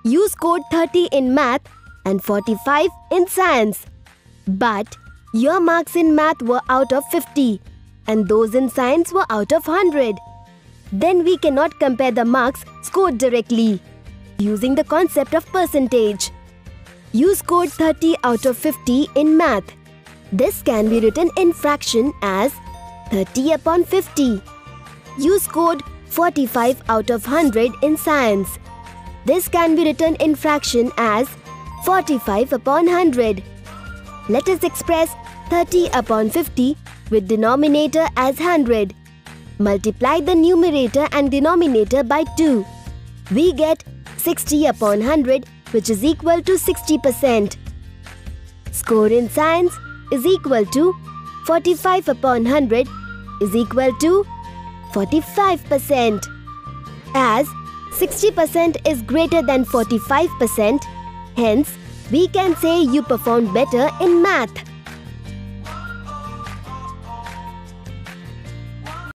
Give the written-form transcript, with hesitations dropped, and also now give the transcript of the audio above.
You scored 30 in math and 45 in science. But your marks in math were out of 50 and those in science were out of 100. Then we cannot compare the marks scored directly using the concept of percentage. You scored 30 out of 50 in math. This can be written in fraction as 30 upon 50. You scored 45 out of 100 in science. This can be written in fraction as 45 upon 100. Let us express 30 upon 50 with denominator as 100. Multiply the numerator and denominator by 2. We get 60 upon 100, which is equal to 60%. Score in science is equal to 45 upon 100 is equal to 45%. As 60% is greater than 45%, hence we can say you performed better in math.